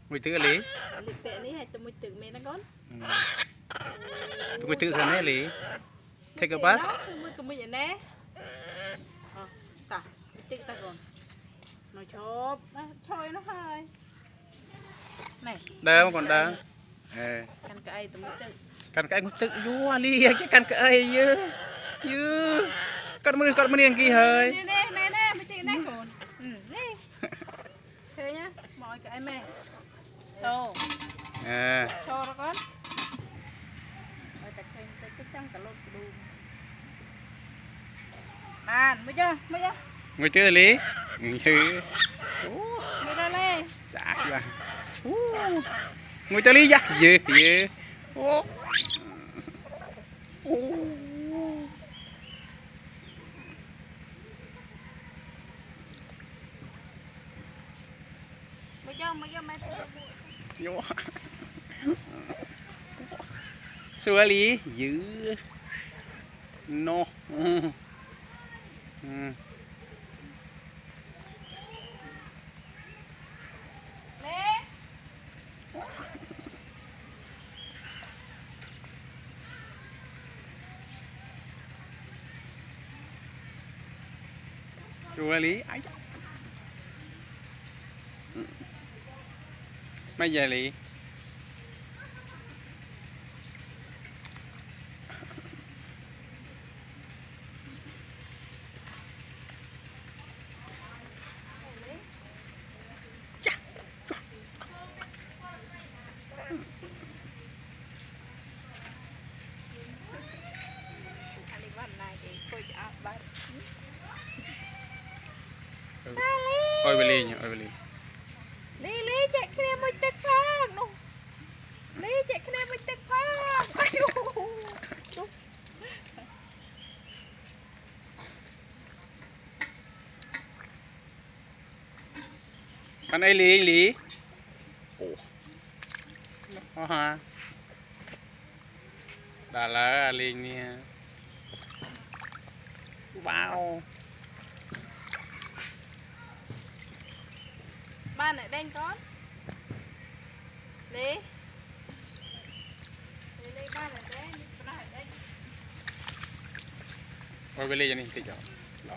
Mùi tự lý. Lý bẹ ní hay tụi mùi tự mẹ nó con. Mùi tự ra nè lý. Take a bus. Mùi tự mùi nè. Ta, tự ta còn. Nó chộp, thôi nó hơi. Này. Đơ còn đơ. Căn cái tụi mùi tự. Căn cái mùi tự vua lý chứ căn cái dư. Dư. Con mưa kia hơi. Nè, mùi tự nè còn. Nè. Thế nhá, mọi cái mẹ. Đồ. Cho nó con. Rồi ta khen tới cái trăng cả lột đùm. Bàn, mới chưa? Mùi tự lý. Mới ra lên. Dạ chưa. Mùi tự lý dạ. Dư. Mới cho mẹ. Vô. Xua lý dữ. No. Lê. Xua lý. Mấy giờ lý? Ôi về ly nhỉ, ôi về ly. Lý chạy cái này mới tức phong nụ. Lý chạy cái này mới tức phong. Bạn ấy lý. Ồ ha. Đã là ly nha. Wow. Ba này đen con. Lý ba này đen. Ba này đen. Ôi về ly cho nên thích rồi. Đó.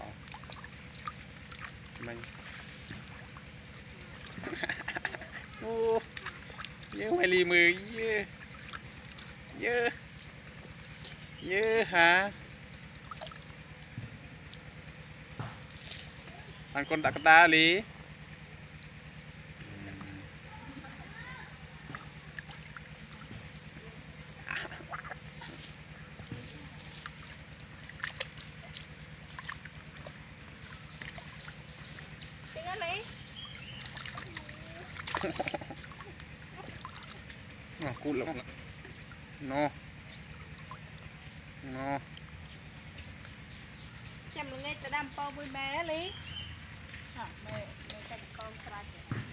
Mình. Ô. Nhớ mày ly 10 Dơ hả? Thằng con đã ta lý. Tiếng á Lý. Nó cút lắm. No. Chăm là nghe ta đam po vui bé Lý. Mẹ chăm con sạch.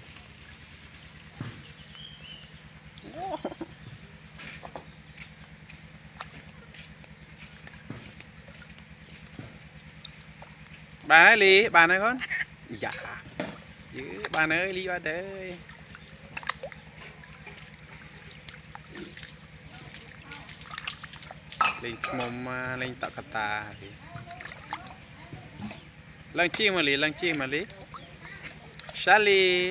Bà ơi Lý, bà ơi con. Dạ. Dữ, bà ơi Lý bà ơi. Lên mồm lên tạo cà tà. Lăng chi mà Lý. Shally.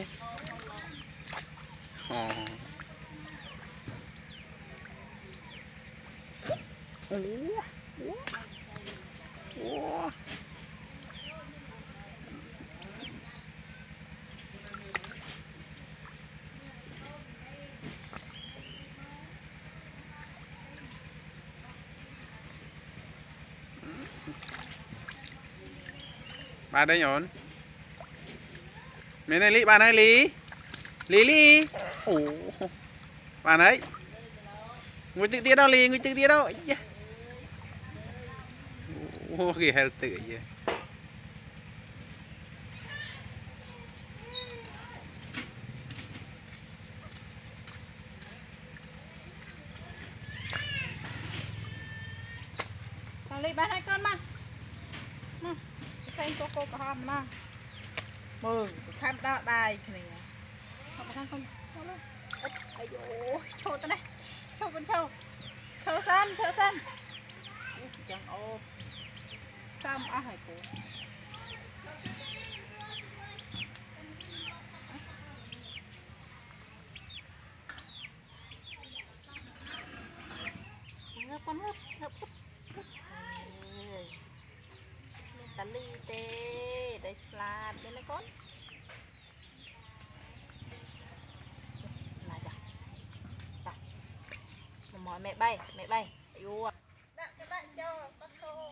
Bà đây nhổn. Mấy này Lý, bà này Lý. Ồ. Bà đấy. Người tự tía đâu Lý, người tự tía đâu. Ồ, kìa heo tự vậy. Lý bán hai con mà. Xem cô có hòm mà. Mừng, tham đo đài cái này. Không. Ây dồi, trâu ta này. Trâu con trâu. Trâu xanh, trâu xanh. Chẳng ô. Sao mà hỏi cô. Ngập con hút, ngập hút. Ta ly tê, đây slab đây là con. Này chà. Mỏi mẹ bay. Yêu. Đặt các bạn cho bắt xô.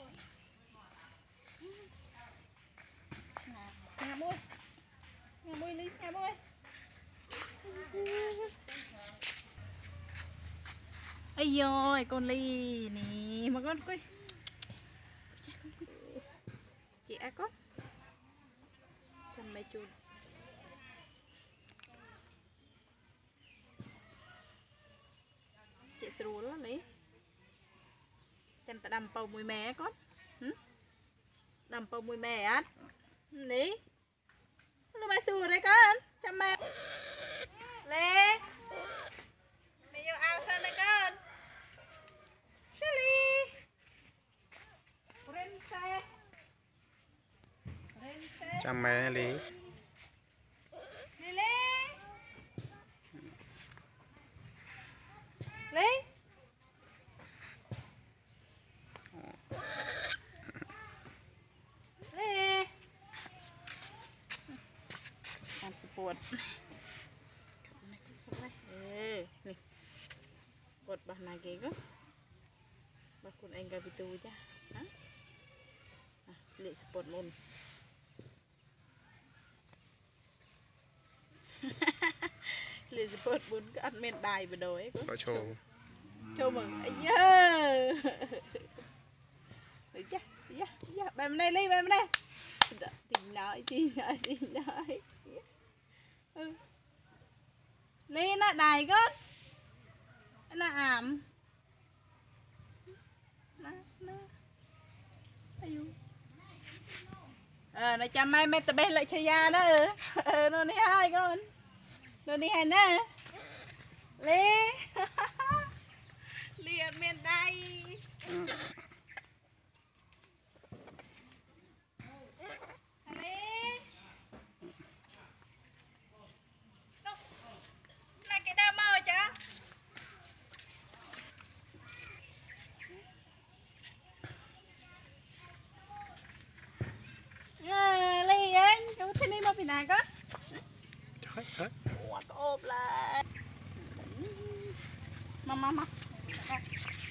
Nhà môi Lý, nhà môi. Ây dồi, con Ly nè, mà con coi. Chị ai con. Chân mấy chuột. Chị sẽ rùa đó Lý. Chân ta đâm bầu mùi mè con. Đâm bầu mùi mè á. Lý. Nó mày xùa đấy con. Chăm mẹ. Lê. Mày vô ao sao này con. Shally. Chăm mẹ Lý. Lý. Lý. Lý. Làm support. Nih. Buat bah nage ko. Bakun ay gabi tu ja. Ha? Ah, sili support mon. Sili support bun cái ăn men đài vừa rồi ấy có. Có trâu. Trâu mừng. Ai da. Được chưa? Dạ. Bà bên đây Ly, bà bên đây. Tình nói. Ly nó đài con. Nó ảm. Nó. Ayu. Nó chăm mai mẹ ta bé lại cho da đó. Nó đi hai con. Nó đi hai nữa. Ly. Ly ở miền đây. Theaany mau pin nào con. Trời ơi. Ủa, ôm lại. Mama.